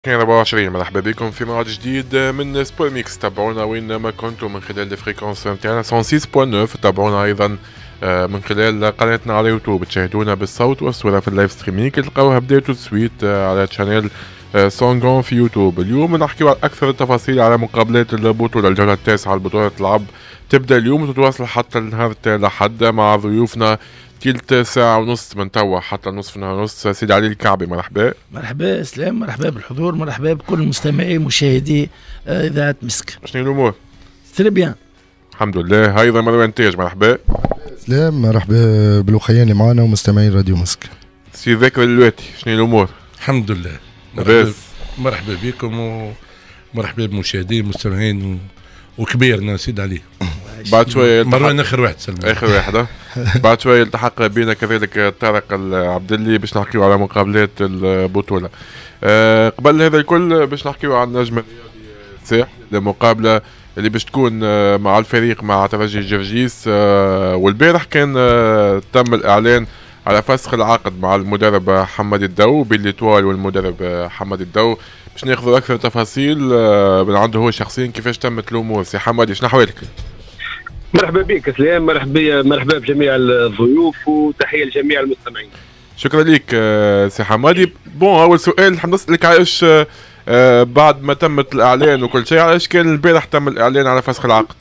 24. مرحبا بكم في موعد جديد من سبور ميكس. تابعونا وين ما كنتم من خلال الفريكونس نتاعنا 106.9. تابعونا ايضا من خلال قناتنا على يوتيوب، تشاهدونا بالصوت والصوره في اللايف ستريمينج تلقاوها بداية سويت على تشانيل سونغون في يوتيوب. اليوم نحكي على اكثر التفاصيل على مقابلات البطوله. الجوله التاسعه البطوله تلعب تبدا اليوم وتتواصل حتى النهار الأحد مع ضيوفنا تلت ساعة ونص من توا حتى نصف نهار ونص. سيدي علي الكعبي مرحبا. مرحبا اسلام، مرحبا بالحضور، مرحبا بكل مستمعي مشاهدي اذاعه مسك. شنو الامور؟ تري بيان الحمد لله. ايضا مروان تاج مرحبا. سلام، مرحبا بالوخيان اللي معنا ومستمعين راديو مسك. سي ذاكر الواتي شنو الامور؟ الحمد لله. مرحبا بكم ومرحبا بالمشاهدين المستمعين وكبيرنا سيد علي. بعد شويه مروان اخر واحد سلمان. اخر واحد بعد شويه التحق بينا كذلك طارق العبدلي باش نحكيو على مقابلات البطوله. قبل هذا الكل باش نحكيو على النجم الرياضي ساحل، المقابله اللي باش تكون مع الفريق مع ترجي جرجيس. والبارح كان تم الاعلان على فسخ العقد مع المدرب حمد الدو بالليتوال والمدرب حمد الدو. باش ناخذوا اكثر تفاصيل من عنده هو شخصيا كيفاش تمت الامور. سي حمد شنو احوالك؟ مرحبا بك سلام، مرحبا بجميع الضيوف وتحيه لجميع المستمعين. شكرا لك سي حمادي. بون اول سؤال حاب نسالك علاش بعد ما تمت الاعلان وكل شيء علاش كان البارح تم الاعلان على فسخ العقد؟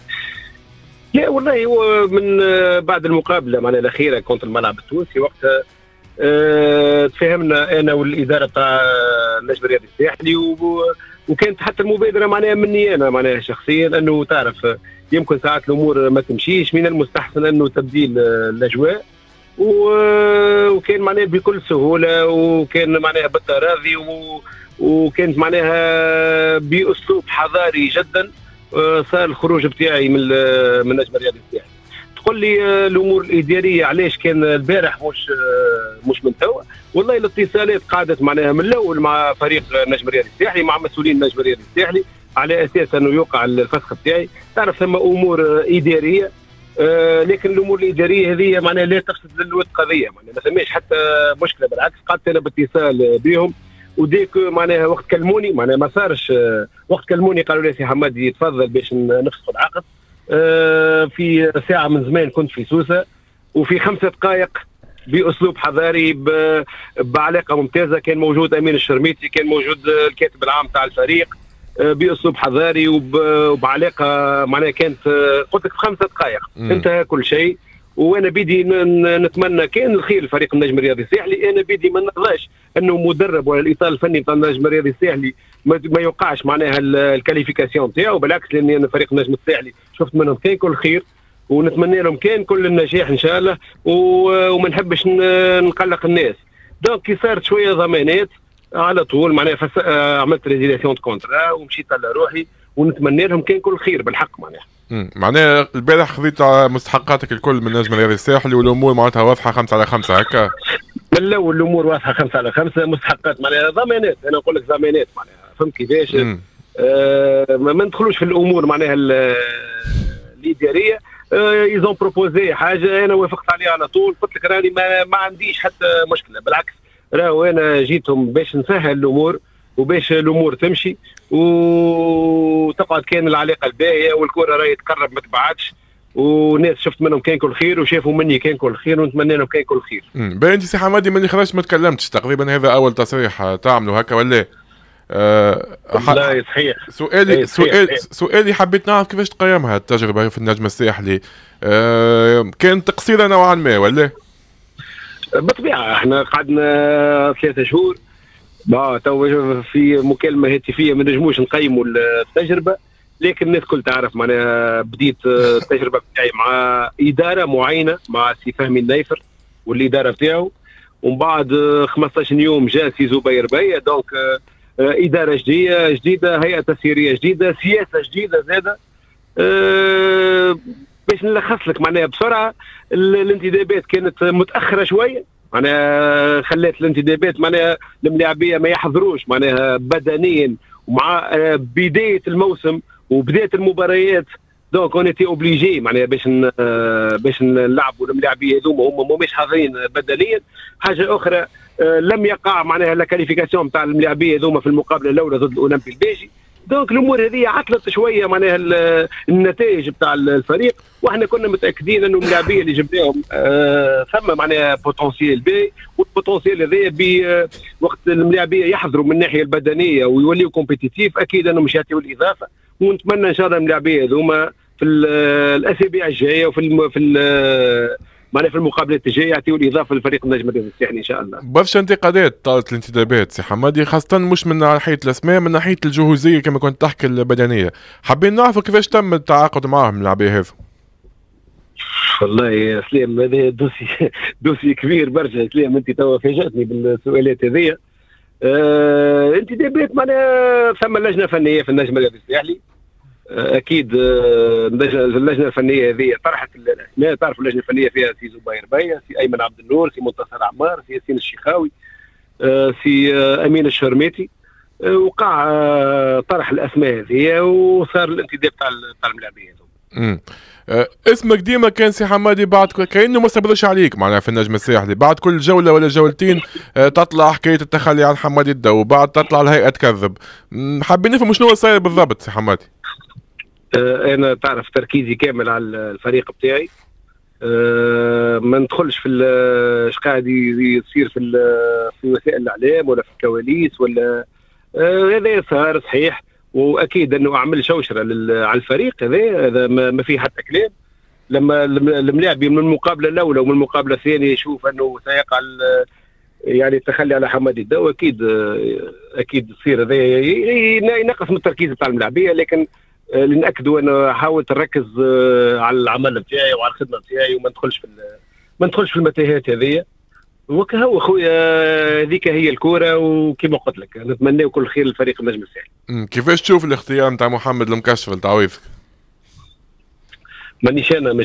لا والله هو من بعد المقابله معنا الاخيره كونت الملعب التونسي وقتها تفاهمنا انا والاداره تاع النجم الرياضي الساحلي وكانت حتى المبادره معناها مني انا معناها شخصيا انه تعرف يمكن ساعات الامور ما تمشيش، من المستحسن انه تبديل الاجواء وكان معناها بكل سهوله وكان معناها بالتراضي وكانت معناها باسلوب حضاري جدا. صار الخروج بتاعي من النجم الرياضي الساحلي. تقول لي الامور الاداريه علاش كان البارح مش من توا؟ والله الاتصالات قعدت معناها من الاول مع فريق النجم الرياضي الساحلي مع مسؤولين النجم الرياضي الساحلي على اساس انه يوقع الفسخ بتاعي. تعرف ثم امور اداريه لكن الامور الاداريه هذه معناها لا تفسد للود قضيه، معناها ما ثماش حتى مشكله، بالعكس قعدت انا باتصال بهم وديك معناها وقت كلموني معناها ما صارش وقت كلموني قالوا لي سي حمادي تفضل باش نفسخ العقد. في ساعه من زمان كنت في سوسه وفي 5 دقائق باسلوب حضاري بعلاقه ممتازه كان موجود امين الشرميتي، كان موجود الكاتب العام تاع الفريق باسلوب حضاري وبعلاقه معناها كانت قلت لك في 5 دقائق انتهى كل شيء. وانا بدي نتمنى كان الخير لفريق النجم الرياضي الساحلي. انا بدي ما نرضاش انه مدرب ولا الاطار الفني نتاع النجم الرياضي الساحلي ما يوقعش معناها الكاليفيكاسيون تاعو، بالعكس لاني انا فريق النجم الساحلي شفت منهم كان كل خير ونتمنى لهم كان كل النجاح ان شاء الله وما نحبش نقلق الناس. دونك كي صارت شويه ضمانات على طول معناها عملت ريزيلاسيون كونترا ومشيت على روحي ونتمنى لهم كان كل خير بالحق معناها. معناها البارح خذيت مستحقاتك الكل من النجم الرياضي الساحلي والامور معناتها واضحه 5/5 هكا؟ من الاول الامور واضحه 5/5 مستحقات معناها ضمانات. انا نقول لك ضمانات معناها فهمت كيفاش؟ ما ندخلوش في الامور معناها الاداريه. ايزون بروبوزي حاجه انا وافقت عليها على طول، قلت لك راني ما عنديش حتى مشكله، بالعكس راهو انا جيتهم باش نسهل الامور وباش الامور تمشي وتقعد كان العلاقه الباهيه والكره راهي تقرب ما تبعدش وناس شفت منهم كان كل خير وشافوا مني كان كل خير ونتمنى لهم كان كل خير. باين انت سي حمادي ملي خرجت ما تكلمتش تقريبا، هذا اول تصريح تعملوا هكا ولا؟ لا صحيح. سؤالي حبيت نعرف كيفاش تقيمها التجربه في النجم الساحلي. كان تقصيره نوعا ما ولا؟ بالطبيعه احنا قعدنا 3 شهور تو في مكالمه هاتفيه ما نجموش نقيموا التجربه، لكن الناس كل تعرف معناها بديت التجربه بتاعي مع اداره معينه مع سي فهمي النايفر والاداره بتاعه، ومن بعد 15 يوم جاء سي زبير بيا. دونك اداره جديده هيئه تسييريه جديده سياسه جديده زاده. باش نلخص لك معناها بسرعه الانتدابات كانت متاخره شويه معناها خلات الانتدابات معناها الملاعبيه ما يحضروش معناها بدنيا ومع بدايه الموسم وبدايه المباريات دونك اون ايتي اوبليجي معناها باش نلعبوا الملاعبيه هذوما هم مش حاضرين بدنيا. حاجه اخرى لم يقع معناها لا كاليفيكاسيون نتاع الملاعبيه هذوما في المقابله الاولى ضد الاولمبي البيجي. دونك الامور هذه عطلت شويه معناها النتائج نتاع الفريق، واحنا كنا متاكدين انه الملاعبيه اللي جبناهم ثم معناها بوتنسيال باهي، والبوتنسيال هذايا وقت الملاعبيه يحضروا من الناحيه البدنيه ويوليوا كومبيتيتيف اكيد انهم مش يعطيوا الاضافه. ونتمنى ان شاء الله الملاعبيه هذوما في الاسابيع الجايه وفي معناها في المقابلات الجايه يعطيوا الاضافه للفريق النجم الرياضي الساحلي ان شاء الله. برشا انتقادات طالت الانتدابات سي حمادي، خاصه مش من ناحيه الاسماء، من ناحيه الجهوزيه كما كنت تحكي البدنيه. حابين نعرفوا كيفاش تم التعاقد معهم اللاعبيه هذو. والله يا سليم هذا دوسي كبير برشا. سليم انت توا فاجأتني بالسؤالات هذيا. انتدابات معناها ثم لجنه فنيه في النجم الرياضي الساحلي. اكيد اللجنه الفنيه هذه طرحت الاسماء. تعرف اللجنه الفنيه فيها سي زبير بيا، سي ايمن عبد النور، سي منتصر عمار، سي ياسين الشيخاوي، سي امين الشرميتي. وقع طرح الاسماء هذه وصار الانتداب تاع الملاعبيه. اسمك ديما كان سي حمادي بعد كأنه ما استبدلش عليك معناها في النجم الساحلي، بعد كل جولة ولا جولتين تطلع حكاية التخلي عن حمادي الدو، بعد تطلع الهيئة تكذب. حابين نفهم شنو صاير بالضبط سي حمادي. انا تعرف تركيزي كامل على الفريق بتاعي. ما ندخلش في ايش قاعد يصير في وسائل الاعلام ولا في الكواليس ولا هذا صار صحيح، واكيد انه اعمل شوشره على الفريق هذا ما فيه حتى كلام. لما الملاعبي من المقابله الاولى ومن المقابله الثانيه يشوف انه سيقع يعني التخلي على حمادي الدو، اكيد تصير هذا ينقص من التركيز بتاع الملاعبيه. لكن اللي ناكدوا انا حاولت نركز على العمل بتاعي وعلى الخدمه بتاعي وما ندخلش في المتاهات هذه. وكهو خويا هذيك هي الكوره، وكما قلت لك نتمنى كل خير للفريق النجم الساحلي. كيفاش تشوف الاختيار نتاع محمد المكشف لتعويضك؟ مانيش انا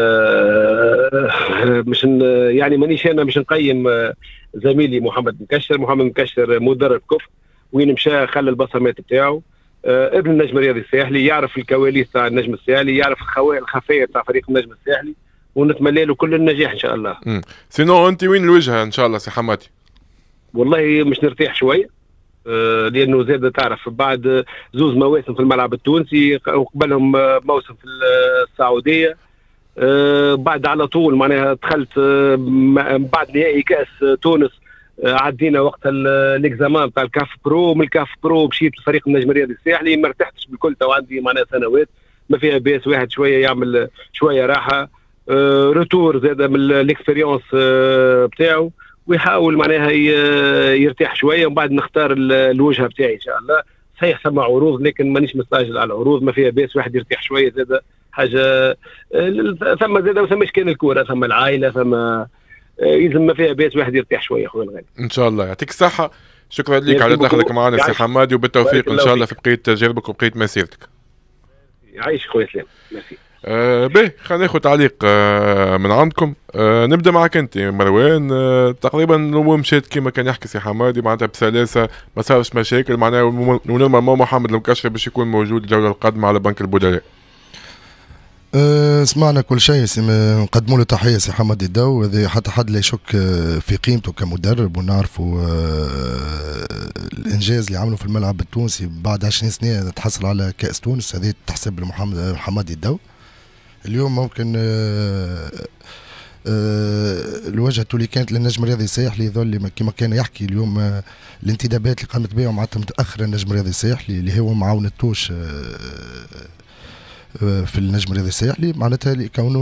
مانيش انا مش نقيم زميلي محمد مكشر مدرب كفر وين مشى خلى البصمات بتاعه. ابن النجم الرياضي الساحلي يعرف الكواليس تاع النجم الساحلي، يعرف الخفايا تاع فريق النجم الساحلي، ونتمنى له كل النجاح ان شاء الله. سينو انت وين الوجهه ان شاء الله سي حمادي؟ والله مش نرتاح شويه لانه زاد تعرف بعد زوز مواسم في الملعب التونسي وقبلهم موسم في السعوديه. بعد على طول معناها دخلت بعد نهائي كاس تونس. عدينا وقت الاكزامان تاع الكاف برو، من الكاف برو مشيت لفريق النجم الرياضي الساحلي. ما ارتحتش بالكل، تو عندي معناها سنوات ما فيها باس واحد شويه يعمل شويه راحه روتور زاد من الاكسبيريونس بتاعه، ويحاول معناها يرتاح شويه، ومن بعد نختار الوجهه بتاعي ان شاء الله. صحيح ثم عروض لكن مانيش مستعجل على العروض، ما فيها باس واحد يرتاح شويه زاد حاجه. ثم زاد ما ثماش كان الكوره، ثم العائله، ثم يلزم ما فيها باس واحد يرتاح شويه خويا الغالي. ان شاء الله يعطيك الصحه. شكرا لك على دخلك معنا سي حمادي، وبالتوفيق ان شاء الله في بقيه تجاربك وبقيه مسيرتك. عايش خويا سلام. ميرسي. باهي خلينا ناخذ تعليق من عندكم. نبدا معك انت مروان. تقريبا الامور مشات كما كان يحكي سي حمادي معناتها بسلاسه، ما صارش مشاكل معناها، ونورمالمون محمد المكشف باش يكون موجود الجوله القادمه على بنك البدلاء. سمعنا كل شيء. نقدموا له تحيه سي حمادي الدو، هذا حتى حد لا يشك في قيمته كمدرب، ونعرفوا الانجاز اللي عمله في الملعب التونسي بعد 20 سنه تحصل على كاس تونس، هذه تحسب لمحمد حمادي الدو. اليوم ممكن الوجهة اللي كانت للنجم الرياضي الساحلي يظل كما كان يحكي اليوم. الانتدابات اللي قامت بها معناتها متاخره النجم الرياضي الساحلي اللي هو معاونتوش في النجم الرياضي الساحلي، معناتها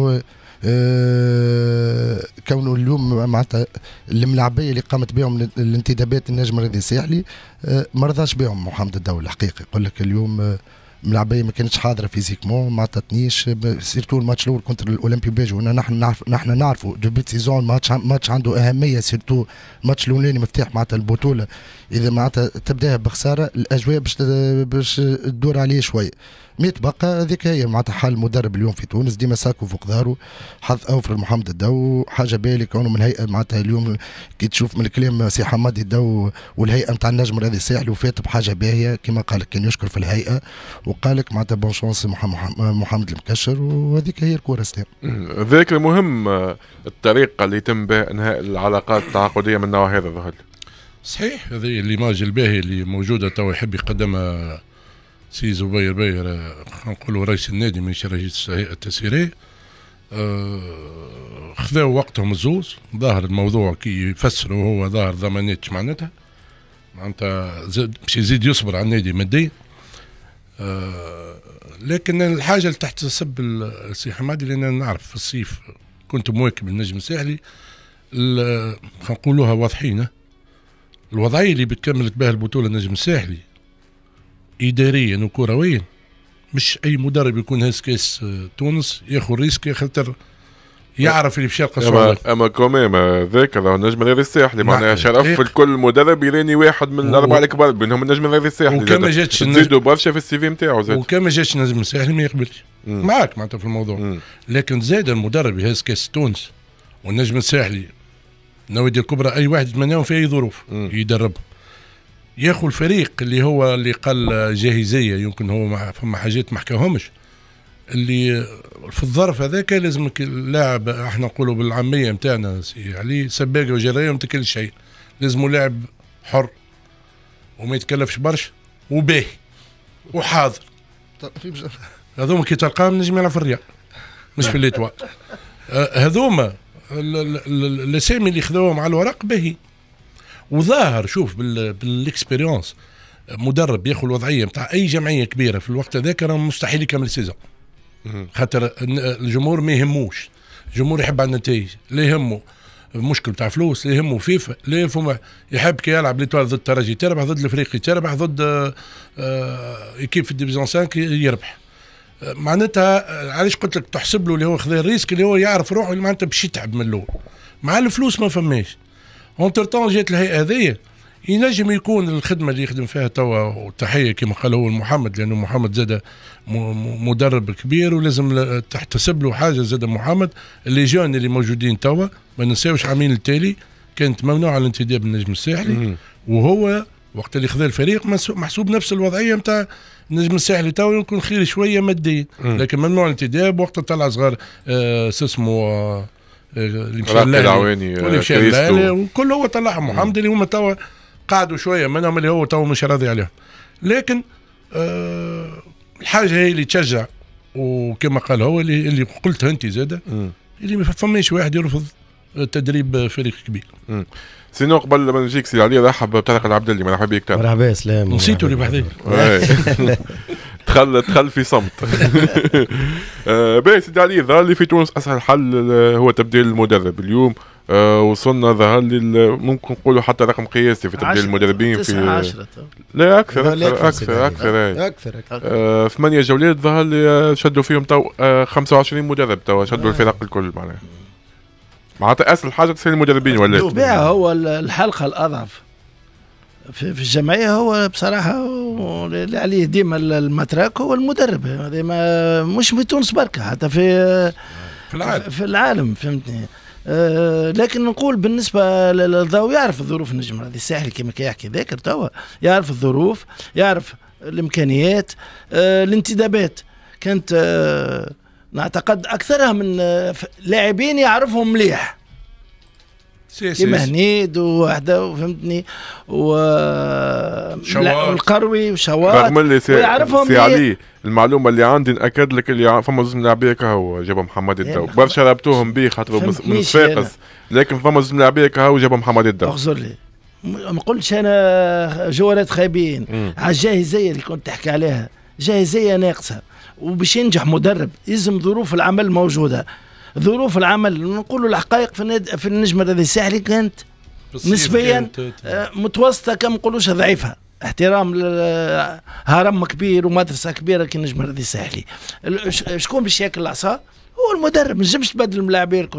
كونه اليوم معناتها الملاعبيه اللي قامت بهم الانتدابات النجم الرياضي الساحلي ما رضاش بهم محمد الدو الحقيقه. يقول لك اليوم ملاعبيه ما كانتش حاضره فيزيكمون، ما عطاتنيش سيرتو الماتش الاول كونتر الاولمبي بيجو. نحن نعرفوا دوبي سيزون ماتش عنده اهميه، سيرتو الماتش الاولاني مفتاح معناتها البطوله اذا معناتها تبداها بخساره الاجواء باش تدور عليه شويه. ما يتبقى هذيك هي معناتها حال المدرب اليوم في تونس، ديما ساكو فوق ظهره، حظ اوفر محمد الدو، حاجه بالي كونه من الهيئه معناتها اليوم كي تشوف من الكلام سي حمادي الدو والهيئه نتاع النجم الرياضي الساحلي وفات بحاجه باهيه كما قال لك، كان يشكر في الهيئه وقال لك معناتها بون شونس محمد المكشر، وهذيك هي الكره ستيم. ذاك المهم الطريقه اللي يتم بها انهاء العلاقات التعاقديه من النوع هذا ظهر. صحيح، هذه الليماج الباهي اللي موجوده تو يحب يقدمها سي زبير باير، نقولوا رئيس النادي من رئيس الهيئه التسييريه. خذاو وقتهم الزوز، ظاهر الموضوع كي يفسروا هو ظاهر ضمانات معناتها باش يزيد يصبر على النادي ماديا. لكن الحاجه اللي تحت سب السي حمادي، لان انا نعرف في الصيف كنت مواكب النجم الساحلي، نقولوها واضحين، الوضعيه اللي بتكملت بها البطوله النجم الساحلي اداريا وكرويا مش اي مدرب يكون هاز كاس تونس ياخذ ريسك، خاطر يعرف اللي باش يلقى صعوبه. اما كوميم ذاك راه النجم الرياضي الساحلي معناها شرف في الكل مدرب يراني واحد من الاربعه الكبار بينهم النجم الرياضي الساحلي، وكما جاتش تزيدوا برشا في السي في نتاعو زاد، وكما جاتش النجم الساحلي ما يقبلش معاك معناتها في الموضوع. لكن زاد المدرب يهز كاس تونس والنجم الساحلي النوادي الكبرى اي واحد يتمناهم في اي ظروف يدربهم، ياخذ الفريق اللي هو اللي قال جاهزيه، يمكن هو فما حاجات ما حكاهمش اللي في الظرف هذاك لازم اللاعب، احنا نقولوا بالعاميه نتاعنا سي علي سباقه وجرايه وما كل شيء، لازم لاعب حر وما يتكلفش برشا وباهي وحاضر. هذوما كي تلقاهم نجم يلعب في الرياض مش في الاتوال. هذوما الاسامي اللي خذوهم على الورق باهي، وظاهر شوف بالاكسبيريونس مدرب ياخذ الوضعيه نتاع اي جمعيه كبيره في الوقت هذاك راه مستحيل يكمل سيزون، خاطر الجمهور ما يهموش، الجمهور يحب على النتائج، لا يهمه مشكل بتاع فلوس، لا يهمه فيفا، لا يهمه يحب كي يلعب ليتوال ضد الترجي تربح، ضد الافريقي تربح، ضد ايكيب في الديفيزيون 5 يربح. معناتها علاش قلت لك تحسب له اللي هو خذا الريسك اللي هو يعرف روحه اللي معناتها باش يتعب من الاول، مع الفلوس ما فماش. اونتر طون جات الهيئه هذيا، ينجم يكون الخدمه اللي يخدم فيها توا، وتحيه كما قال هو محمد، لانه محمد زاد مدرب كبير ولازم تحتسب له حاجه. زاد محمد اللي جون اللي موجودين توا ما ننساوش عامين التالي كانت ممنوعه الانتداب بالنجم الساحلي، وهو وقت اللي خذا الفريق محسوب نفس الوضعيه نتاع النجم الساحلي توا، يكون خير شويه ماديا، لكن ممنوع الانتداب. وقت طلع صغار اسمه اللي مشى العواني وكل هو طلعهم محمد اللي هما توا قعدوا شويه منهم اللي هو توا مش راضي عليهم. لكن الحاجه هي اللي تشجع، وكما قال هو اللي قلتها انت زاده، اللي ما فماش واحد يرفض تدريب فريق كبير. سينو قبل ما نجيك سي علي رحب بطارق العبد اللي مرحبا بك. مرحبا سلام. نسيتوا اللي بحذايا. دخل في صمت. باهي سيدي علي، ظهر لي في تونس اسهل حل هو تبديل المدرب. اليوم وصلنا ظهر لي ممكن نقولوا حتى رقم قياسي في تبديل المدربين في 10 لا اكثر 8 جولات ظهر لي شدوا فيهم تو 25 مدرب تو شدوا الفرق الكل معناتها اسهل حاجه تسهل المدربين ولا بالطبيعه هو الحلقه الاضعف في الجمعيه هو بصراحه اللي عليه ديما المتراك هو المدرب. هذا ما مش في تونس بركه، حتى في العالم فهمتني. لكن نقول بالنسبه للضوء يعرف الظروف النجم الرياضي الساحلي كما كيحكي ذاكر توا، يعرف الظروف، يعرف الامكانيات. الانتدابات كانت نعتقد اكثرها من لاعبين يعرفهم مليح كيما هنيد وحده فهمتني والقروي وشواط، رغم اللي سي علي المعلومه اللي عندي ناكد لك اللي فما زوج لاعبيه كهو جابوا محمد الدو برشا ربطوهم به خاطر من صفاقس، لكن فما زوج لاعبيه كهو جابوا محمد الدو. اخزر لي ما قلتش انا جوارات خايبين على الجاهزيه اللي كنت تحكي عليها، جاهزيه ناقصه. وباش ينجح مدرب لازم ظروف العمل موجوده. ظروف العمل نقولوا الحقائق في النجم الرياضي الساحلي كانت نسبيا متوسطه، كما نقولوش ضعيفه، احترام هرم كبير ومدرسه كبيره كالنجم الرياضي الساحلي. شكون باش ياكل العصا؟ هو المدرب. ما نجمش تبدل الملاعبين الكل.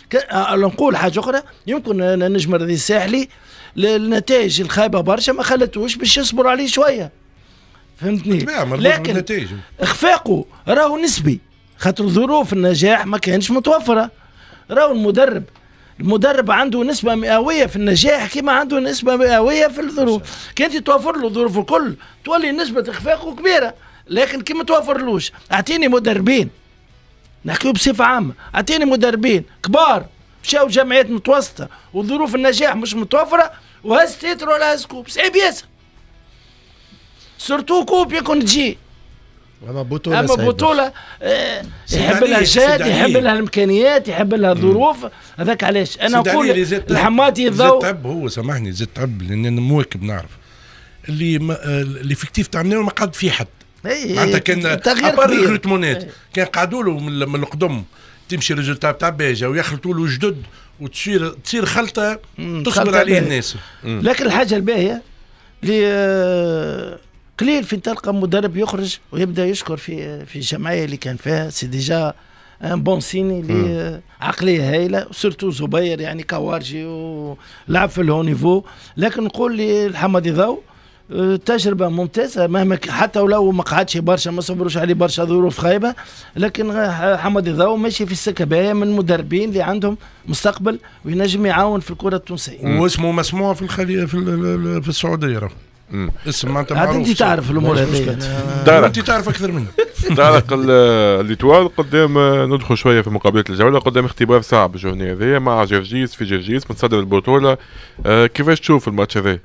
نقول حاجه اخرى، يمكن النجم الرياضي الساحلي النتائج الخايبه برشا ما خلتوش باش يصبر عليه شويه، فهمتني؟ لكن اخفاقه راهو نسبي، خاطر ظروف النجاح ما كانش متوفره. راهو المدرب عنده نسبة مئوية في النجاح كما عنده نسبة مئوية في الظروف. كانت توفر له الظروف الكل تولي نسبة إخفاقه كبيرة، لكن كما توفرلوش أعطيني مدربين، نحكيو بصفة عامة، أعطيني مدربين كبار مشاو جمعيات متوسطة وظروف النجاح مش متوفرة وهز تيتر ولا هز كوب، صعيب ياسر. سورتو كوب يكون تجي، اما بطوله يحب لها جهد، يحب لها الامكانيات، يحب لها الظروف. هذاك علاش انا نقول الحمادي الضوء تعب. هو سامحني زاد تعب لان انا مواكب نعرف اللي فيكتيف تاع ما قعد في حد معناتها كان ابار الريتمونات كان قعدوا له من القدم تمشي ريزولتا تاع باجه ويخلطوا له جدد وتصير خلطه تصبر عليه الناس. لكن الحاجه الباهيه اللي قليل فين تلقى مدرب يخرج ويبدا يشكر في الجمعيه اللي كان فيها. سي ديجا ان بون سيني اللي عقليه هايله، سورتو زبير يعني كوارجي ولعب في الهو نيفو. لكن نقول لي الحمادي ضو تجربه ممتازه، مهما حتى ولو ما قعدش برشا، ما صبروش عليه برشا ظروف خايبه، لكن حمادي ضو ماشي في السكه باهيه من المدربين اللي عندهم مستقبل وينجم يعاون في الكره التونسيه. واسمه مسموع في الخليج في السعوديه راه اسم معناتها معروف. انت تعرف الامور هذه، انت تعرف اكثر منه. تعرف الليتوال قدام ندخل شويه في مقابله الجوله، قدام اختبار صعب الجهنيه هذه مع جرجيس في جرجيس متصدر البطوله. كيفاش تشوف الماتش هذا؟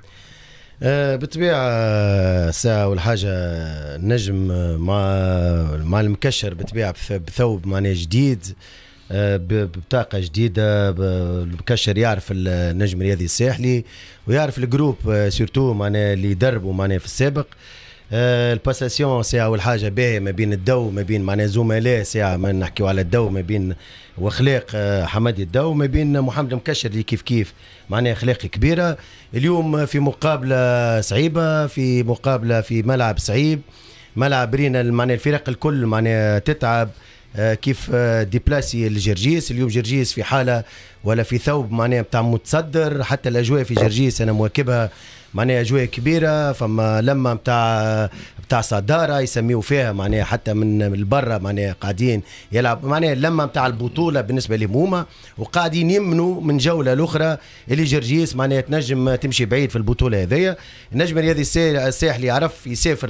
بالطبيعه ساعه والحاجه النجم مع المكشر بالطبيعه بثوب معناه جديد، ببطاقه جديده. المكشر يعرف النجم الرياضي الساحلي ويعرف الجروب سورتو معناه اللي يدربوا معناه في السابق. الباساسيون ساعه والحاجه باهيه ما بين الدو ما بين معناه زملاء ساعه ما نحكيو على الدو ما بين واخلاق حمادي الدو ما بين محمد المكشر اللي كيف معناه اخلاق كبيره. اليوم في مقابله صعيبه، في مقابله في ملعب صعيب، ملعب رينا معناه الفرق الكل معناه تتعب كيف ديبلاسي الجرجيس. اليوم جرجيس في حاله ولا في ثوب معناه بتاع متصدر، حتى الاجواء في جرجيس انا مواكبها معناها اجواء كبيره، فما لما بتاع صداره يسميوا فيها معناها حتى من البرة معناها قاعدين يلعب معناها لما بتاع البطوله بالنسبه لهم هما، وقاعدين يمنوا من جوله الاخرى اللي جرجيس معناها تنجم تمشي بعيد في البطوله هذيا. النجم الرياضي الساحلي يعرف يسافر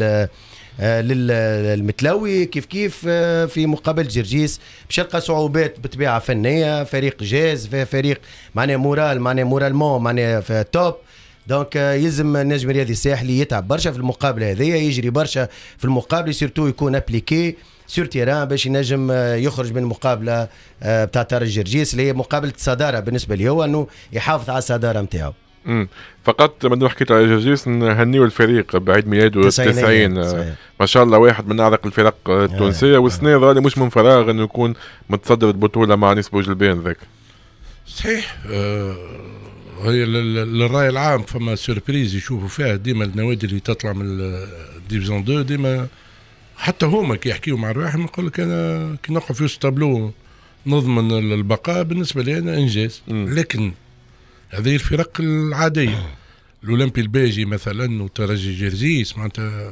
للمتلوي كيف في مقابل جرجيس باش يلقى صعوبات بطبيعه فنيه، فريق جاز، فريق معناها مورالمون معناها في توب. دونك يلزم النجم الرياضي الساحلي يتعب برشا في المقابله هذه، يجري برشا في المقابله، سيرتو يكون ابليكي سور تيران باش ينجم يخرج من المقابله بتاع ترجي جرجيس اللي هي مقابله الصداره بالنسبه لي، هو انه يحافظ على الصداره نتاعو. فقط ما حكيت على جرجيس نهنيو الفريق بعيد ميلاده 90 ما شاء الله، واحد من اعرق الفرق التونسيه، والسنه ظالي مش من فراغ انه يكون متصدر البطوله مع نسبه جلبان ذاك. صحيح. هي للراي العام فما سوربريز يشوفوا فيها ديما النوادي اللي تطلع من الديفيزيون 2 ديما، حتى هما كي يحكيوا مع رواحهم يقول لك انا كي نقف في وسط تابلو نضمن البقاء بالنسبه لي انا انجاز. لكن هذه الفرق العاديه الاولمبي الباجي مثلا وترجي جرجيس معناتها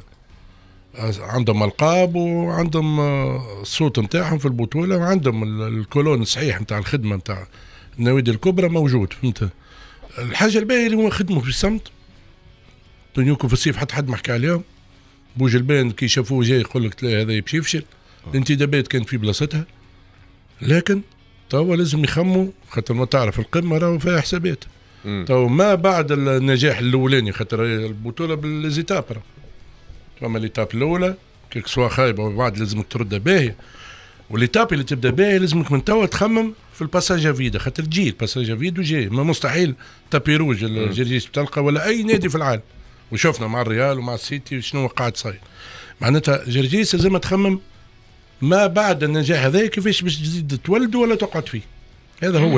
عندهم القاب وعندهم الصوت نتاعهم في البطوله، وعندهم الكولون الصحيح نتاع الخدمه نتاع النوادي الكبرى موجود. فهمت الحاجه الباهيه اللي هو خدموا في الصمت، دنيوكم في الصيف حتى حد ما حكى عليهم. بوجلبان كي شافوه جاي يقول لك لا هذا باش يفشل، الانتدابات كانت في بلاصتها، لكن توا لازم يخموا خاطر ما تعرف القمه راهو فيها حسابات. توا ما بعد النجاح الاولاني خاطر البطوله بالزيتاب، فما ليتاب الاولى كيك سوا خايبه وبعد لازمك تردها باهيه، والليتاب اللي تبدا باهيه لازمك من توا تخمم في الباساج فيدا خاطر تجي الباساج فيدو جاي، ما مستحيل تابي روج الجرجيس بتلقى ولا اي نادي في العالم، وشفنا مع الريال ومع السيتي شنو قاعد صاير. معناتها جرجيس لازم تخمم ما بعد النجاح هذا كيفاش باش تزيد تولد ولا تقعد فيه. هذا هو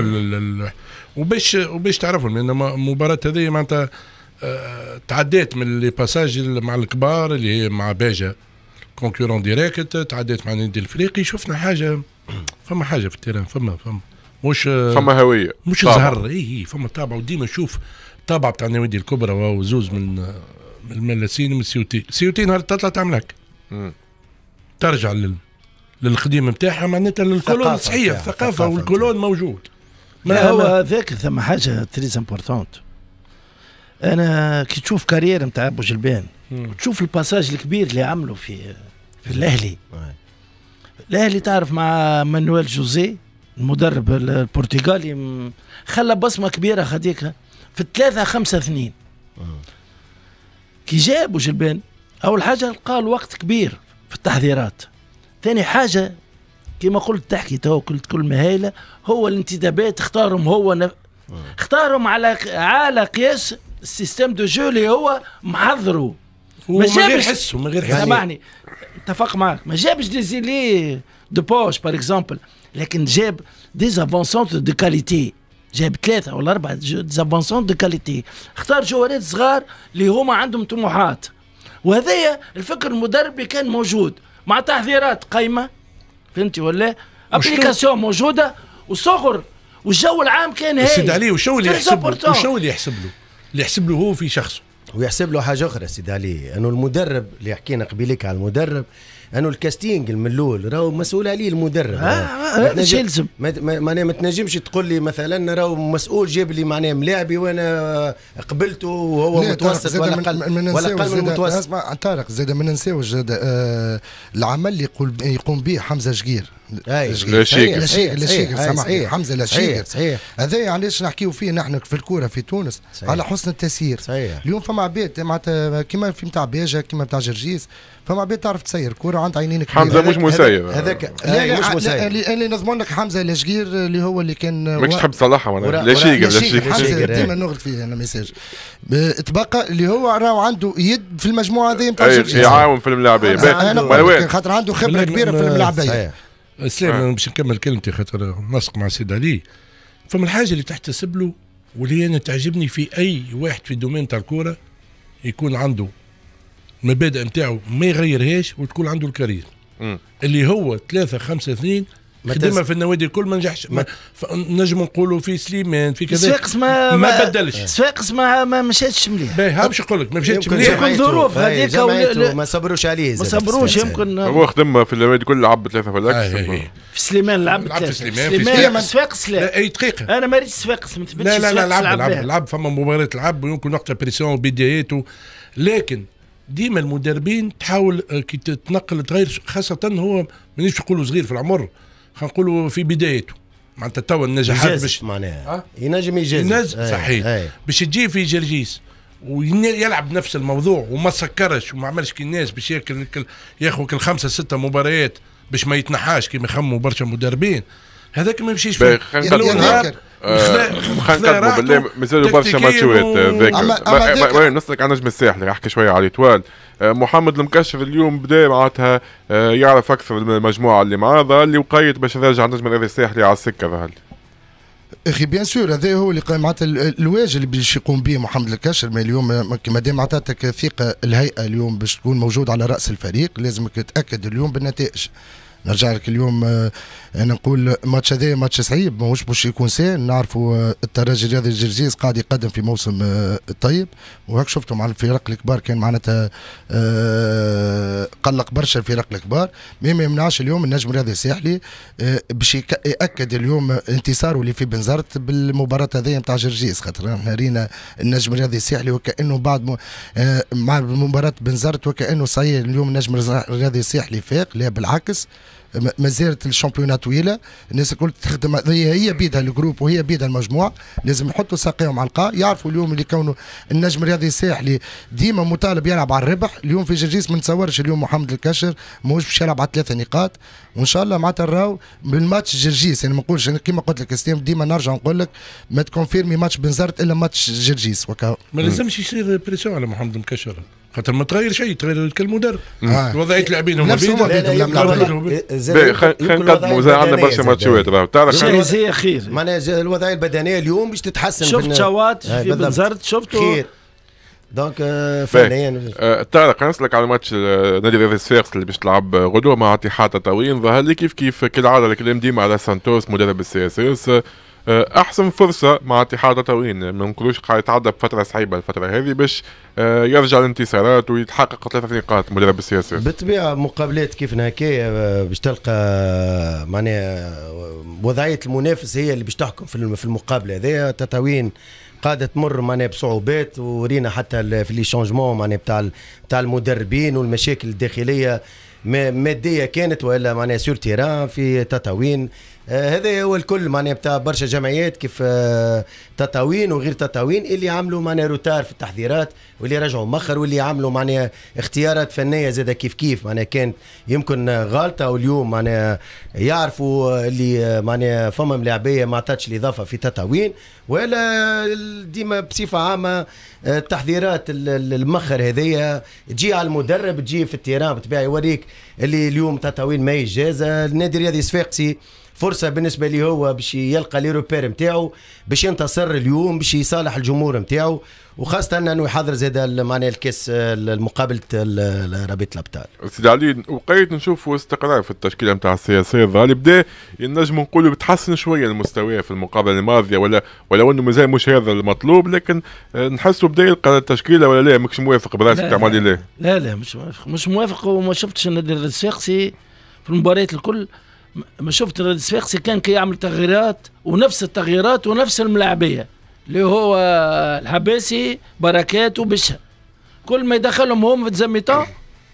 وباش تعرفوا لان المباراه هذه معناتها تعديت من لي باساج مع الكبار اللي هي مع باجا كونكورون ديريكت، تعديت مع النادي الافريقي، شفنا حاجه فما حاجه في التيران، فما مش فما هويه مش زهر. اي فما طابع، وديما نشوف الطابع بتاع النوادي الكبرى وهو زوز من الملاسين ومن السيوتي نهار تطلع تعمل هكا ترجع للقديم نتاعها معناتها للكولون صحيح الثقافه والكولون موجود. ما هو ذاك ثم حاجه تريز امبورتونت. انا كي تشوف كارير نتاع بوجلبان وتشوف الباساج الكبير اللي عملوا في الاهلي. الاهلي تعرف مع مانويل جوزيه المدرب البرتغالي خلى بصمه كبيره خديك في 3-5-2. كي جاء بوجلبان اول حاجه لقى الوقت كبير في التحضيرات. ثاني حاجه كما قلت تحكي تو قلت كل مهايله هو الانتدابات اختارهم هو اختارهم على قياس السيستم دو جو اللي هو محضره. ما غير حسه ما غير حسه. سامحني اتفق معك ما جابش دي زيلي دو بوش بار اكزومبل، لكن جاب ديزافونسونت دو كاليتي. جاب 3 ولا 4 ديزافونسونت دو كاليتي. اختار جوارات صغار اللي هما عندهم طموحات، وهذايا الفكر المدربي كان موجود مع تحضيرات قايمه فهمتي ولا ابليكاسيون موجوده وصغر والجو العام كان هاي. سيد علي وشو اللي يحسب له؟ وشو اللي يحسب له؟ اللي يحسب له هو في شخصه. ويحسب له حاجه اخرى سيد علي، انه المدرب اللي حكينا قبيلك على المدرب انه الكاستينج الملول راهو مسؤول عليه المدرب. يلزم معناها ما تنجمش تقول لي مثلا راهو مسؤول جاب لي معناها ملاعبي وانا قبلته وهو متوسط ولا اقل من المتوسط. اسمع طارق زاد ما ننساوش العمل اللي يقوم به حمزه جقير. لاشيقر سامحني حمزه لاشيقر. هذا علاش نحكيو فيه نحن في الكوره في تونس على حسن التسيير. اليوم فما عباد معناتها كيما في نتاع بيجا كيما نتاع جرجيس، فما عباد تعرف تسير كوره عند عينين كبيره. حمزه مش مسير هذاك مش مسير اللي نضمن لك حمزه لاشقير اللي هو اللي كان ماكش تحب تصلحها لاشيقر حمزه ديما نغلط فيه انا ميساج تبقى اللي هو راهو عنده يد في المجموعه هذه نتاع جرجيس يعاون في الملاعبيه خاطر عنده خبره كبيره في الملاعبيه. اسلام باش نكمل كلمتي خاطر نسق مع سيد علي. فما الحاجه اللي تحتسب له واللي انا تعجبني في اي واحد في الدومين تاع الكوره يكون عنده المبادئ نتاعو ما يغيرهاش وتكون عنده الكارير اللي هو 3-5-2 خدمها في النوادي الكل ما نجحش. نجم نقولوا في سليمان في كذا صفاقس ما بدلش. صفاقس ما مشاتش مليح. باهي باش نقول لك ما مشاتش مليح. يمكن ظروف هذيك ما صبروش عليه. ما صبروش يمكن هو خدم في النوادي الكل لعب 3 فلاكس. في سليمان لعب في سليمان صفاقس لا اي دقيقه. انا ما ريتش صفاقس ما تثبتش. لا لعب فما مباراه لعب ويمكن وقتها بريسيون وبداياته، لكن ديما المدربين تحاول كي تتنقل تغير، خاصه هو مانيش نقولوا صغير في العمر، خلينا نقولوا في بدايته معناتها توا النجاحات باش معناها ينجم يجازف صحيح باش تجي في جرجيس ويلعب نفس الموضوع وما سكرش وما عملش كي الناس باش ياخذ كل 5-6 مباريات باش ما يتنحاش كيما يخموا برشا مدربين. هذاك ما يمشيش فيه. خلينا نقدموا بالله مازالوا برشا ماتشات ذاك. نسلك على نجم الساحلي احكي شويه على الإطوال. محمد المكشر اليوم بدا معناتها يعرف اكثر المجموعه اللي معاه اللي وقيت باش يرجع نجم الرياضي الساحلي على السكه ظهر. اخي بيان سور هذا هو اللي معناتها الواجب اللي باش يقوم به محمد الكشر. ما اليوم ما دام عطاتك ثقه الهيئه اليوم باش تكون موجود على راس الفريق لازمك تتاكد اليوم بالنتائج. نرجع لك اليوم انا نقول ماتش هذا ماتش صعيب ماهوش باش يكون سهل. نعرفوا الترجي الرياضي الجرجيس قاعد يقدم في موسم طيب وهك شفتوا مع الفرق الكبار كان معناتها قلق برشا الفرق الكبار. ما يمنعش اليوم النجم الرياضي الساحلي باش ياكد اليوم انتصاره اللي في بنزرت بالمباراه هذه نتاع جرجيس، خاطر احنا رينا النجم الرياضي الساحلي وكانه بعد مع مباراه بنزرت وكانه صحيح اليوم النجم الرياضي الساحلي فاق. لا بالعكس ما زالت الشامبيونات طويله، الناس الكل تخدم هي بيدها الجروب وهي بيدها المجموعه. لازم يحطوا ساقيهم على القاع، يعرفوا اليوم اللي كونه النجم الرياضي الساحلي ديما مطالب يلعب على الربح. اليوم في جرجيس ما نتصورش اليوم محمد الكشر ماهوش باش يلعب على 3 نقاط، وان شاء الله معناتها نراو بالماتش جرجيس. يعني ما نقولش كيما قلت لك ستيم ديما نرجع نقول لك ما تكونفيرمي ماتش بنزرت الا ماتش جرجيس وكا. ما لازمش يصير بريسيون على محمد الكشر خاطر ما تغير شيء، تغير كالمدرب وضعيه لاعبين هما خلينا نقدموا زي عندنا برشا ماتشات تعرف زي خير معناها الوضعيه البدنيه اليوم باش تتحسن. شفت شوات في بنزرت شفتوا خير دونك فنيا. طارق نسألك على ماتش نادي رياضي صفاقس اللي باش تلعب غدوه مع اتحاد تطاوين. ظهر لي كيف كالعاده الكلام ديما على سانتوس مدرب السي اس اس، احسن فرصه مع اتحاد تطاوين، ما نقولوش قاعد يتعدى بفتره صعيبه الفتره هذه باش يرجع الانتصارات ويتحقق 3 نقاط مدرب السي اس اس. بالطبيعه مقابلات كيف هكايا باش تلقى معناها وضعيه المنافس هي اللي باش تحكم في المقابله هذيا. تطاوين قاعده تمر معناها بصعوبات، ورينا حتى في لي شونجمون معناها بتاع المدربين والمشاكل الداخليه ماديه كانت ولا معناها سور تيران في تطاوين. هذا هو الكل معناها بتاع برشا جمعيات كيف تطاوين وغير تطاوين اللي عملوا معناها روتار في التحضيرات واللي رجعوا مخر واللي عملوا معناها اختيارات فنيه زاده كيف معناها كان يمكن غلطه، واليوم معناها يعرفوا اللي معناها فما ملاعبيه ما عطاتش الاضافه في تطاوين. ولا ديما بصفه عامه التحضيرات المخر هذيا تجي على المدرب، تجي في التيران بالطبيعه يوريك اللي اليوم تطاوين ما يجاز. النادي الرياضي الصفاقسي فرصه بالنسبه لي هو باش يلقى لي روبير نتاعو باش ينتصر اليوم، باش يصالح الجمهور نتاعو، وخاصه انه يحضر زاد معناها الكاس المقابله رابطه الابطال. سيدي علي وقيت نشوفوا استقرار في التشكيله نتاع السياسيه الظاهر بدا نجم نقولوا بتحسن شويه المستوى في المقابله الماضيه، ولو انه مازال مش هذا المطلوب، لكن نحسوا بدا يلقى التشكيله ولا لا؟ ماكش موافق براسك تعمل لي؟ لا مش موافق وما شفتش النادي الصفاقسي في المباريات الكل. ما شفت النادي الصفاقسي كان كيعمل تغييرات ونفس التغييرات ونفس الملاعبيه اللي هو الحباسي بركات وبشا، كل ما يدخلهم هم في الزميطان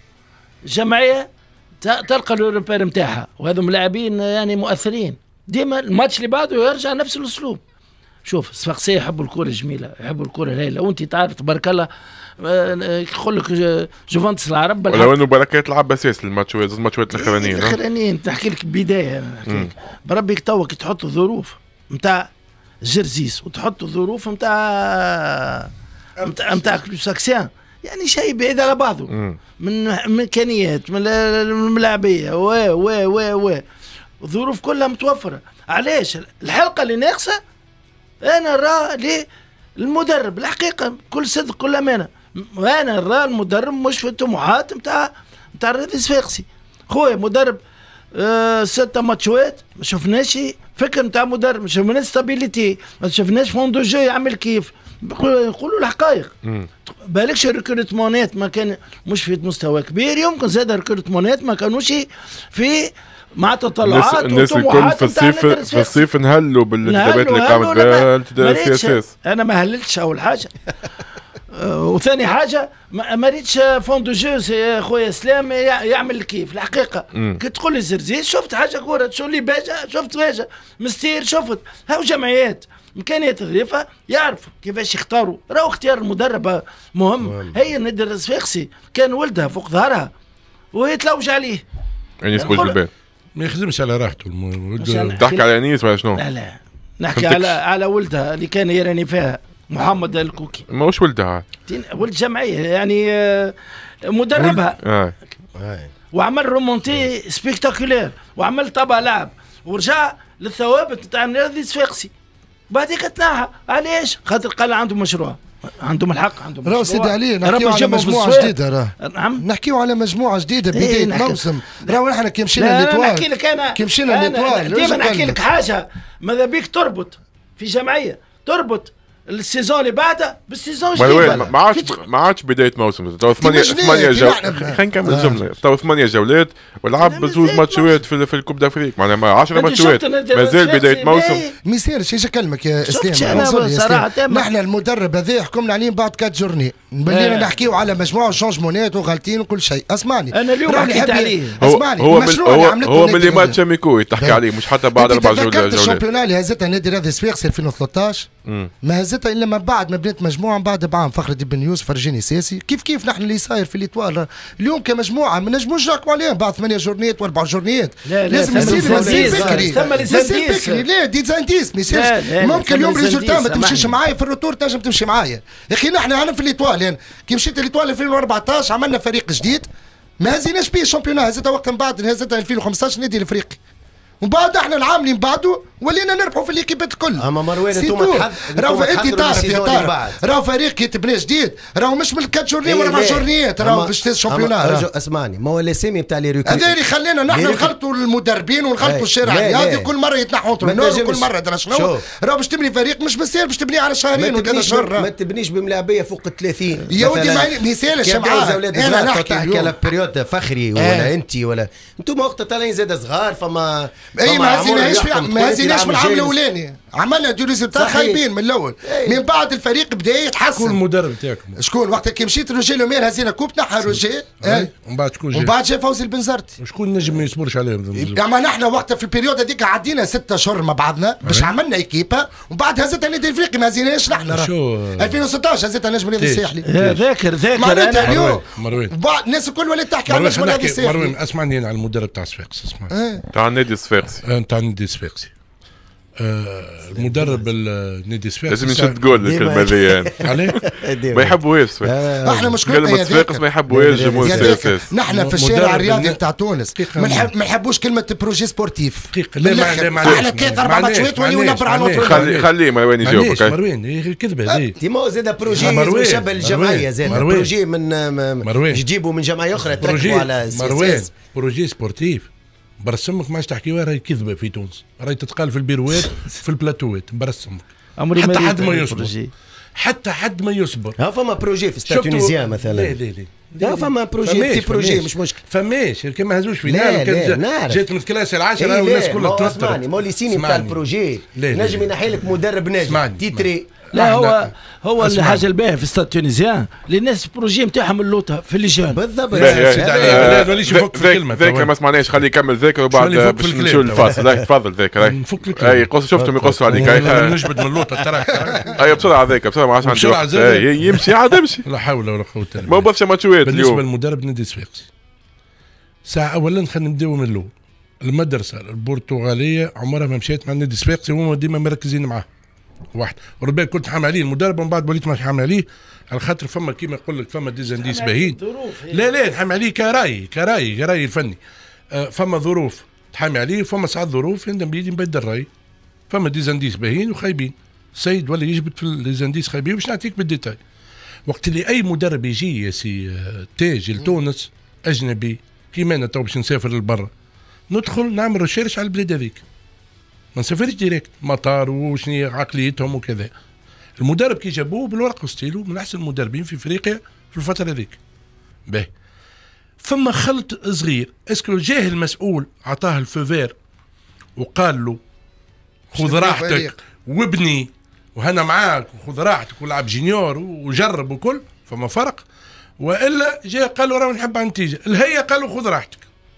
جمعيه تلقى الروبير نتاعها، وهذو ملاعبين يعني مؤثرين. ديما الماتش اللي بعده يرجع نفس الاسلوب. شوف الصفاقسيه يحبوا الكره جميله، يحبوا الكره الهائله، وانت تعرف تبارك الله يقول لك جوفنتوس العرب ولو انه بركات لعب اساس الماتشات الاخرانيين تحكي لك بدايه نحكي لك بربي توك تحط ظروف نتاع جرزيس وتحط ظروف نتاع كلوساكسيان، يعني شيء بعيد على بعضه من امكانيات من الملاعبيه و الظروف كلها متوفره. علاش الحلقه اللي ناقصه انا نرى للمدرب الحقيقه بكل صدق كل امانه، وانا نرى المدرب مش في الطموحات نتاع الرياضي الصفاقسي. خويا مدرب 6 ماتشات ما شفناش فكر نتاع مدرب، ما شفناش ستابيليتي، ما شفناش فوندو جو يعمل كيف. نقولوا الحقائق. بالكش الريكروتمونات ما كان مش في مستوى كبير، يمكن زاد الريكروتمونات ما كانوش في مع تطلعات الناس الكل في الصيف نهلوا بالانتدابات اللي قامت بها السياسات. انا ما هللتش اول حاجه وثاني حاجه ما ريتش فوندو جو يا خويا اسلام يعمل كيف الحقيقه. كي تقول لي زرزيز شفت حاجه كوره، تقول لي باجا شفت باجا مستير شفت. هاو جمعيات امكانيات الريفه يعرفوا كيفاش يختاروا، راهو اختيار المدرب مهم. هي النادي الصفاقسي كان ولدها فوق ظهرها ويتلوج عليه انيس بوجبان ما يخدمش على راحته. تحكي على انيس ولا شنو؟ لا نحكي على ولدها اللي كان يراني فيها محمد الكوكي. ماهوش ولدها، ولد جمعيه يعني مدربها وعمل رومونتي سبيكتاكولير وعمل طبع لعب ورجع للثوابت نتاع النادي الصفاقسي. بعديك تناحى علاش؟ خاطر قال عندهم مشروع، عندهم الحق، عندهم مشروع. سيدي علي نحكيو على مجموعه جديده، نعم نحكيو على مجموعه جديده بدايه موسم. راهو احنا كي مشينا للإطوال، نحكي لك انا كي مشينا للإطوال ديما نحكي لك حاجه ماذا بيك تربط في جمعيه، تربط السيزون اللي بعده بالسيزون الجديد. ما عادش بدايه موسم، تو 8 جولات. خلينا نكمل الجمله. تو 8 جولات ولعب بزوز ماتشات في الكوب دافريك، معناها 10 ماتشات مازال بدايه موسم. ما يصيرش ايش اكلمك يا اسلام. نحن المدرب هذا حكمنا عليه بعد 4 جورني، بلينا نحكيو على مجموعه شونجمونات وغالطين وكل شيء. اسمعني انا اليوم حكيت عليه. اسمعني هو من اللي ماتش ميكوي تحكي عليه، مش حتى بعد 4 جولات. الشامبيونال اللي هزتها النادي الرياضي الصفاقسي 2013 ما هزتها الا من بعد ما بنيت مجموعه من بعد بعام فخر الدين بن يوسف فرجيني ساسي. كيف نحن اللي صاير في الإطوال اليوم كمجموعه ما نجموش نحكوا عليهم بعد 8 جورنيات و4 جورنيات. لازم يصير بكري. لا دي زانديس ما يصيرش. ممكن اليوم ريزولتا ما تمشيش معايا في الروتور تنجم تمشي معايا يا اخي. نحن انا في الإطوال يعني كي مشيت الإطوال 2014 عملنا فريق جديد ما هزيناش بيه الشامبيونات، هزتها وقت من بعد هزتها 2015 النادي الافريقي ومن بعد احنا العاملين بعده ولينا نربحوا في ليكيبات الكل. اما مروان انتم راهو انت تعرف يا طارق راهو فريق يتبنى جديد راهو مش من 4 جورني ولا 4 جورنيات راهو باش الشامبيونات. اسمعني ما هو الاسامي نتاع لي ريكروت هذا اللي خلينا نحن نغلطوا المدربين ونغلطوا الشارع الرياضي كل مره يتنحوا طرنور وكل مره درا شنو راهو باش تبني فريق مش بالسير باش تبنيه على شهرين وثلاث شهور. ما تبنيش بملاعبيه فوق 30 يا ودي ما يسالش معاه. انا نحكي على بريود فخري ولا انت ولا انتم وقت طالعين زاد صغار فما اي ما هزيناش من العام الاولاني عملنا دي ريزولتا خايبين من الاول من بعد الفريق بدا يتحسن. شكون المدرب تاعكم؟ شكون وقت كي مشيت روجيه لومير هزينا كوب نحى روجيه ومن بعد شكون جا؟ ومن بعد جا فوزي البنزرتي. شكون نجم ما يصبرش عليهم؟ اما نحن وقت في البريود هذيك عدينا 6 شهور مع بعضنا باش عملنا ايكيبا ومن بعد هزتها النادي الافريقي ما هزيناش نحن. شو 2016 هزتها نجم الرياضي الساحلي. ذاكر معناتها اليوم مروان بعض الناس الكل ولات تحكي عن نجم الرياضي الساحلي. مروان اسمعني على المدرب تاع صفاقس اسمعني تاع النادي الصفاقسي تاع النادي الصفاقسي المدرب النادي الصفاقسي لازم نشد جول الكلمه هذه عليه ما يحبوهاش احنا مشكلتنا صفاقس ما يحبوهاش جمهور السياسات. نحن في الشارع الرياضي نتاع تونس ما نحبوش كلمه بروجي سبورتيف. لا احنا 3-4 ماتشات وليو نبر على خليه مروان يجاوبك. مروان كذبه هذه ديما زاد بروجي مشابه للجمعيه زاد بروجي من تجيبوا من جمعيه اخرى تركبوا على مروان بروجي سبورتيف برسمك ماش تحكيوها راهي كذبه في تونس راهي تتقال في البيروات في البلاتوات برسمك حتى حد ما يصبر حتى حد ما يصبر. ها فما بروجي في ستاد تونسيا مثلا لا فما بروجي بروجي مش مشكل فماش كان ما هزوش في نار جات من الكلاس العاشره والناس كلها تنطر. اسمعني موليسيني تاع البروجي نجم ينحي لك مدرب ناجم تيتري. لا هو الحاجه الباهيه في ستاد تونسيان للناس البروجي نتاعهم اللوطه في اللجان بالضبط. لا ماليش يفك في الكلمه ذاك ما سمعناش خليه يكمل ذاك وبعد باش نمشيو للفاصل. تفضل ذاك اي قص شفتهم يقصوا عليك نجبد من اللوطه تراك اي بسرعه ذاك بسرعه ما عادش عندي يمشي عاد يمشي لا حول ولا قوه الا بالله. ما برشا ماتشات بالنسبه للمدرب نادي صفاقسي ساعه اولا خلينا نبداو من الاول. المدرسه البرتغاليه عمرها ما مشيت مع النادي الصفاقسي وهما ديما مركزين معاه واحد وربما كنت حامل عليه المدرب ومن بعد وليت ما حامل عليه على خاطر فما كيما يقول لك فما ديزانديس باهين. لا نحامي عليه كراي الفني. فما ظروف تحامي عليه فما ساعات ظروف عندهم بيدي نبدل الراي. فما ديزانديس باهين وخايبين السيد ولا يجبد في الديزانديس خايبين باش نعطيك بالديتاي. وقت اللي اي مدرب يجي يا سي تاج لتونس اجنبي كيما انا تو باش نسافر للبرا ندخل نعمل ريشيرش على البلاد هذيك ما نسافرش ديريكت مطار وشني عقليتهم وكذا. المدرب كي جابوه بالورقه وستيلو من احسن المدربين في افريقيا في الفتره هذيك. باهي ثم خلط صغير اسكو جاه المسؤول عطاه الفوفير وقال له خذ راحتك وابني وهنا معاك وخذ راحتك ولعب جينيور وجرب وكل فما فرق والا جاء قال له راه نحب على النتيجه الهيئه قالوا خذ راحتك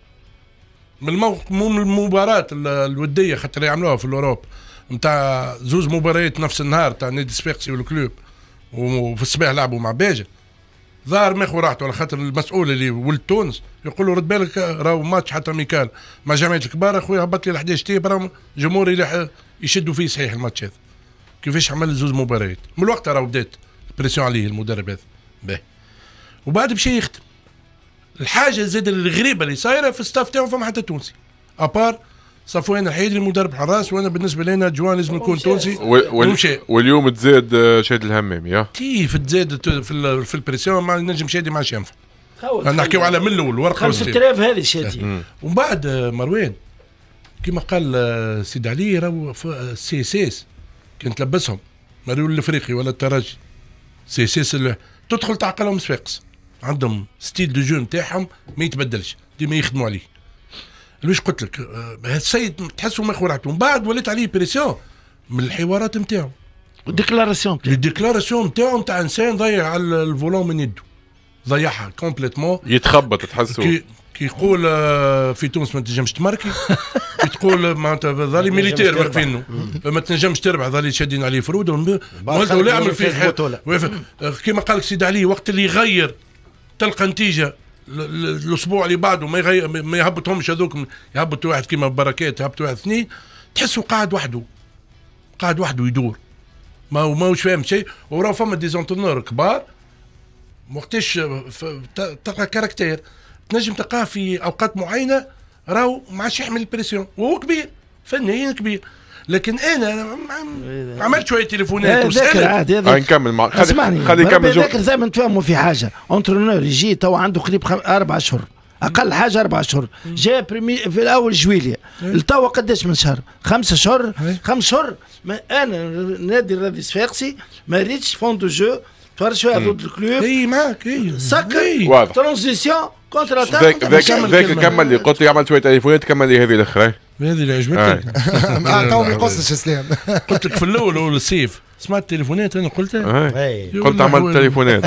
من المباراة الودية خاطر يعملوها في الأوروب نتاع زوز مباريات نفس النهار تاع نادي صفاقسي والكلوب وفي الصباح لعبوا مع باجة ظهر ماخو راحته على خاطر المسؤول اللي ولد تونس يقول له رد بالك راهو ماتش حتى ميكال مع جمعية الكبار اخويا هبط لي 11 تيب راهو جمهوري يشدوا فيه صحيح الماتش هذا كيفاش عمل زوز مباريات من الوقت راهو بدات بريسيون عليه المدرب هذا باهي وبعد بشي يختم. الحاجه زاد الغريبه اللي صايره في الستاف تاعو فما حتى تونسي ابار صفوان الحيدري مدرب حراس وانا بالنسبه لنا جوان لازم يكون تونسي واليوم تزاد شاد الهمامي كيف تزاد في البريسيون ما نجم شادي ما ينفع نحكيو على من الاول ورقه 5000 هذه شادي. ومن بعد مروان كما قال سيد علي راهو سي اس اس كان تلبسهم مريول الافريقي ولا الترجي سي اس اس تدخل تعقلهم صفاقس عندهم ستيل دو جو نتاعهم ما يتبدلش ديما يخدموا عليه. واش قلت لك هذا السيد تحسوا ما خورعته من بعد ولات عليه بريسيون من الحوارات نتاعو الديكلاراسيون نتاعو نتاع انسان ضيع على الفولون من يده ضيعها كومبليتمون يتخبط تحسوا كي يقول في تونس ما تنجمش تماركي تقول معناتها ظالي ميليتير واقفينه ما تنجمش تربح ظالي شادين عليه فرود ولا يعمل فيه كيما قال لك سيد علي وقت اللي يغير تلقى نتيجه الاسبوع اللي بعده ما يهبطهمش هذوك يهبط واحد كيما بركات يهبط واحد اثنين تحسه قاعد وحده يدور ماهوش فاهم شيء وراه فما ديزونتونور كبار وقتاش تلقى كاركتير تنجم تلقاه في اوقات معينه راهو ما عادش يحمل البريسيون وهو كبير فنيا كبير. لكن انا عملت شويه تليفونات ذاكر عادي هذا نكمل مع خلي يكمل ذاكر زي ما نتفاهموا في حاجه اونترونور يجي تو عنده قريب 4 اشهر اقل حاجه 4 اشهر جاء في الاول جويليا التوا قداش من شهر 5 شهور 5 شهور انا نادي الرادي الصفاقسي ما ريتش فون دو جو تفرج شويه ضد الكلوب اي معك سكر ترانزيسيون كونتر اتاك ذاك كمل لي قلت لي عمل شويه تليفونات كمل لي هذه الاخرى هذه اللي عجبتني تو ما يقصش اسلام قلت لك في الاول السيف سمعت التليفونات انا قلتها قلت عملت تليفونات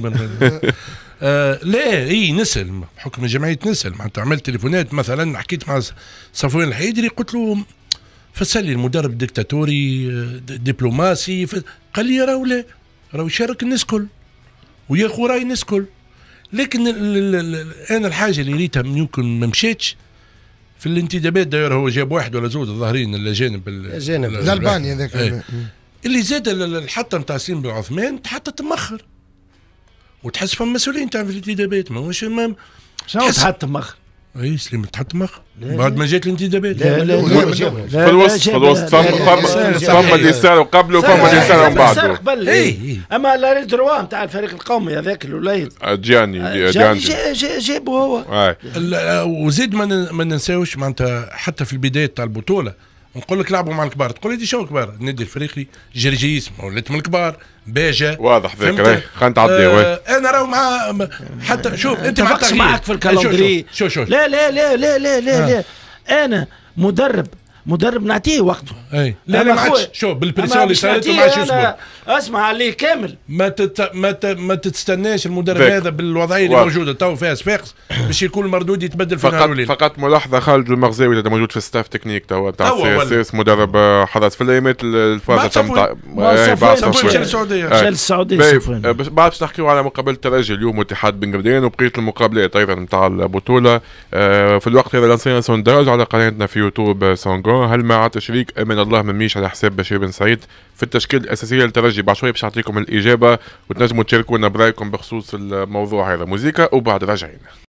لا نسال بحكم جمعيه نسال معناتها عملت تليفونات مثلا حكيت مع صفوان الحيدري قلت له فسر لي المدرب ديكتاتوري دبلوماسي قال لي راهو لا راهو يشارك الناس كل وياخو راي الناس كل. لكن انا الحاجه اللي ريتها يمكن ما مشاتش في الانتدابات داير هو جاب واحد ولا زود الظاهرين الاجانب الالباني هذاك اللي زاد الحطه نتاع سليم بن عثمان حتى تمخر وتحس فما مسؤولين تاع في الانتدابات ماهوش شنو تحط مخ اي سليم تحط مخ بعد ما جات الانتدابات في الوسط فما اللي صاروا قبله وفما اللي صاروا من بعده اما لا دروا نتاع الفريق القومي هذاك الوليد جاني جابوا هو وزيد ما ننساوش معناتها حتى في البدايه تاع البطوله نقول لك لعبوا مع الكبار تقول لي دي شو الكبار النادي الافريقي جرجيس ولات من الكبار باجا واضح ذاك خلينا نتعدي انا راهو مع حتى شوف انت معك في الكالندري شو لا لا لا لا لا لا, لا. انا مدرب نعطيه وقته لا ما عادش شوف بالبريسيون اللي صارت ما عادش يصبر اسمع عليه كامل ما تستناش المدرب هذا بالوضعيه اللي موجوده تو فيها صفاقس باش يكون المردود يتبدل في نهار وليله. فقط ملاحظه خالد المغزاوي اللي موجود في الستاف تكنيك تو تاع CSS مدرب حدث في الايامات الفاتت تاع السعوديه بعد باش نحكيو على مقابله الترجي اليوم واتحاد بن قردين وبقيه المقابلات ايضا نتاع البطوله. في الوقت هذا لانسينا سونداج على قناتنا في يوتيوب سونغون. هل مع تشريك امان الله مميش على حساب بشير بن سعيد في التشكيل الاساسيه للترجي؟ بعد شويه باش نعطيكم الاجابه وتنجموا تشاركونا برايكم بخصوص الموضوع هذا. موسيقى وبعد راجعين.